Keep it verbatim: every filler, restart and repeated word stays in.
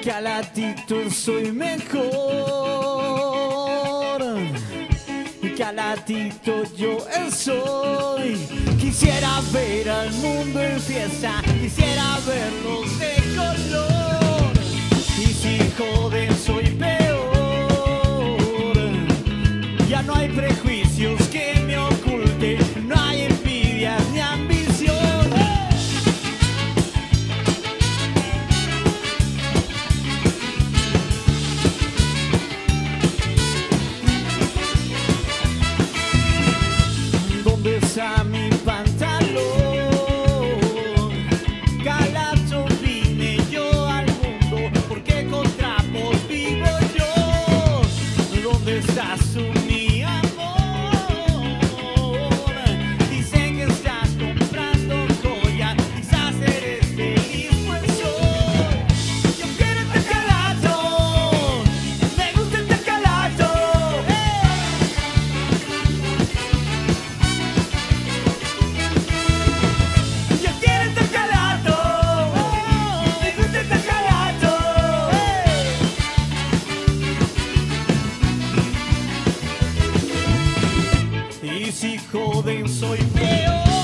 Calatito soy mejor, Calatito yo soy. Quisiera ver al mundo en fiesta, quisiera verlos de color. Y si joden soy peor, ya no hay prejuicios que me oculten, no hay envidia ni ambición. A mi pantalón, Calato vine yo al mundo, porque con trapos vivo yo. ¿Dónde estás tú, mi amor? Dicen que estás comprando joyas, quizás eres feliz, pues soy. Yo quiero este Calato, me gusta este Calato. Y si joden soy peor.